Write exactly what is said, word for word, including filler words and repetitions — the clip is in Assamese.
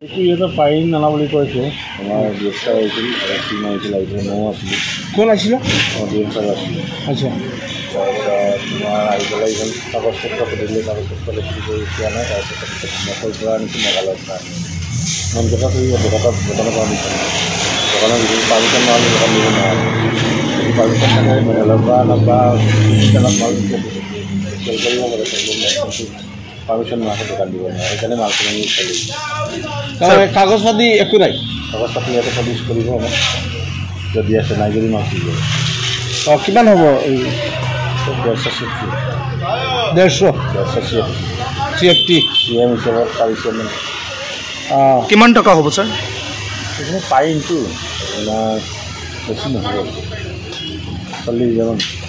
এইটো ইয়াতে পাৰিম নানা বুলি কৈছে আমাৰ গ্ৰেপ্তাৰ হৈছিল আৰু চিম আহিছিল আহিছিল ময়ো আছিলোঁ। কোন আছিলে? অঁ গ্ৰেপ্তাৰ আছিলোঁ। আচ্ছা তাৰপিছত তোমাৰ আহি পেলাই ইখন কাগজ পত্ৰ সুধিলে কাগজ পত্ৰ লিখি কৰি পোৱা নাই। তাৰপিছত মচল পৰা আনিছোঁ মেঘালয়ৰ পৰা মেইন কথা কৰি দোকানত দোকানৰ পৰা আনিছোঁ দোকানৰ ভিতৰত পাৰ্মিশ্যন নহ'লে দোকান দিব নোৱাৰে। যদি পাৰ্মিশ্যন থাকে মেঘালয়ৰ পৰা নাপা দোকানত মাল চেল কৰিব পাৰে পাৰ্মিশ্যন নোহোৱাকৈ দোকান দিব নোৱাৰে। সেইকাৰণে মালখিনি আমি চলি কাগজ পাতি একো নাই। কাগজ পাতি ইয়াতে চাৰ্ভিচ কৰিব আমাক যদি আছে নাই যদি মাল কৰিব। অঁ কিমান হ'ব এই ডেৰশ চিফটি ডেৰশ ডেৰশ C F C F T C M হিচাপত চাৰিশ মান। অঁ কিমান টকা হ'ব ছাৰ? সেইখিনি পাৰিমতো আপোনাৰ বেছি নহ'ব চল্লিছ হাজাৰমান।